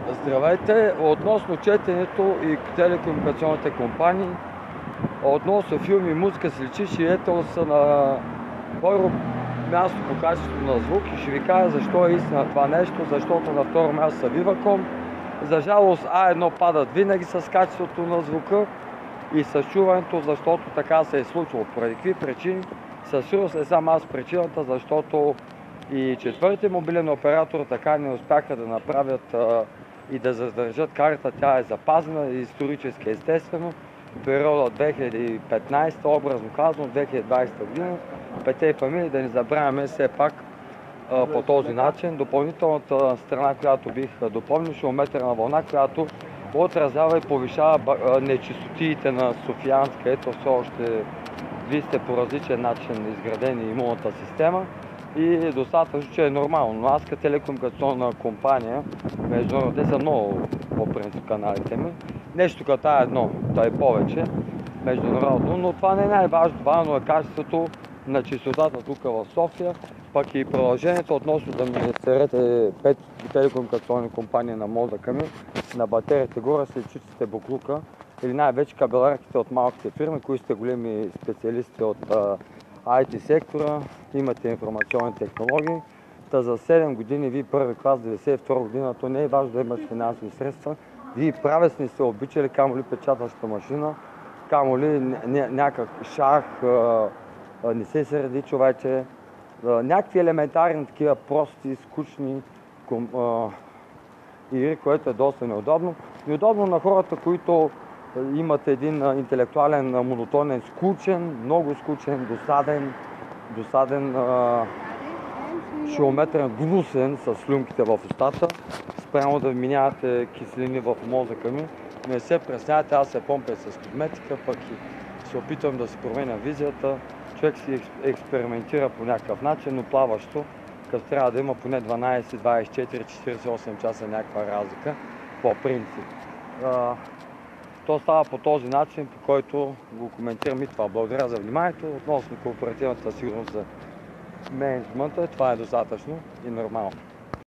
Здравейте! Относно четенето и телекомуникационните компании, относно филми и музика с личи, Шиетел са на първо място по качеството на звук и ще ви кажа защо е истина това нещо, защото на второ място са Viva.com. За жалост А1 падат винаги с качеството на звука и с чуването, защото така се е случило. Поради какви причини? Със сигурност е сам аз причината, защото и четвъртия мобилен оператор така не успяха да направят и да задържат картата. Тя е запазена исторически естествено. В периода 2015, образно казано, 2020 година, пете фамилии, да не забравяме все пак по този начин. Допълнителната страна, която бих допълнил, шумометърна вълна, която отразява и повишава нечистотиите на Софиянска. Ето все още вие сте по различен начин изградени имунната система и достатъчно, че е нормално. Но аз като телекомуникационна компания, международно, те са много по принцип каналите ми, нещо като едно, да е повече международно, но това не е най-важно. Важно е качеството на чистотата тук в София, пък и продължението относно да ми серете 5 телекомуникационни компании на мозъка ми, на батериите горе след чистите буклука или най-вече кабеларките от малките фирми, които сте големи специалисти от IT сектора, имате информационни технологии. Та за 7 години, вие първи клас, 92 година, то не е важно да имаш финансови средства. Вие правец не сте обичали, камо ли печатаща машина, камо ли някакъв шах, не се среди човече. Някакви елементарни такива прости, скучни игри, което е доста неудобно. Неудобно на хората, които имат един интелектуален, монотонен, скучен, много скучен, досаден шилометрен, гнусен с слюнките в устата, спрямо да минавате киселини в мозъка ми. Не се преснявате, аз се помпя с козметика, пък и се опитвам да си променя визията. Човек си експериментира по някакъв начин, но плаващо, като трябва да има поне 12, 24, 48 часа някаква разлика по принцип. То става по този начин, по който го коментирам и това. Благодаря за вниманието. Относно корпоративната сигурност за менеджмента, това е достатъчно и нормално.